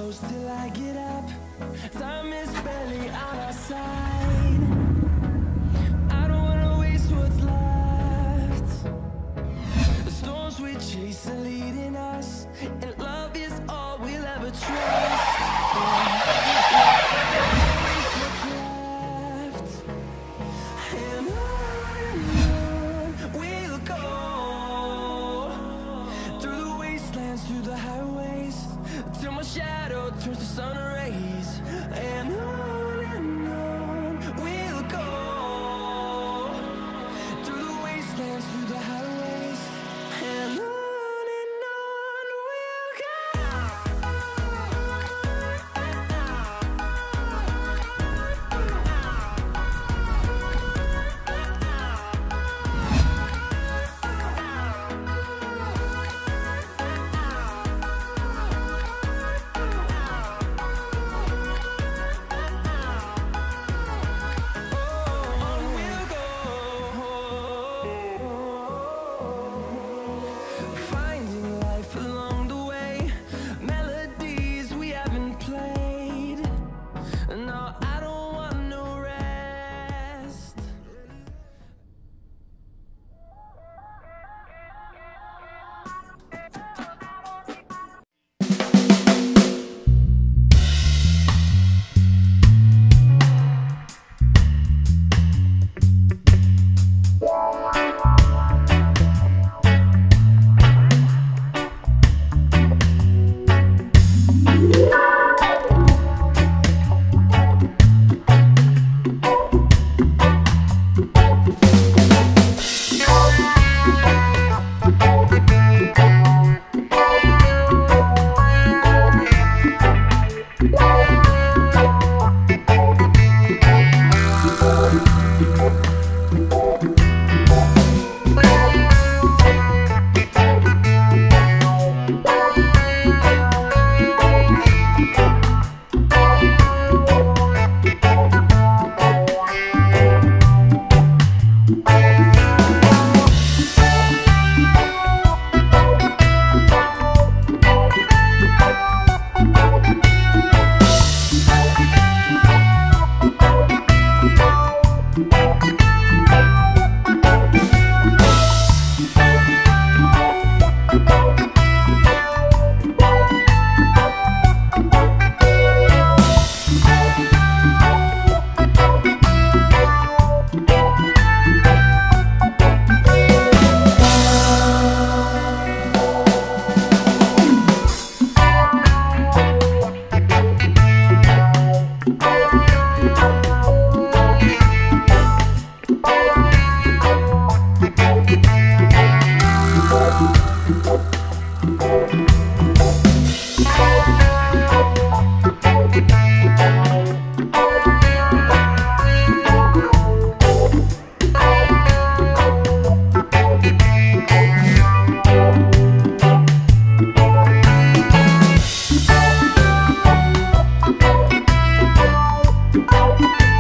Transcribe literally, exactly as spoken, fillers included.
close till I get up. Time is barely on our side. I don't wanna waste what's left. The storms we chase are leading us, and love is all we'll ever trust. Through the highways, till my shadow turns to sun rays, and on and on we'll go. Through the wastelands, through the highways, and on and on we'll go. Bye.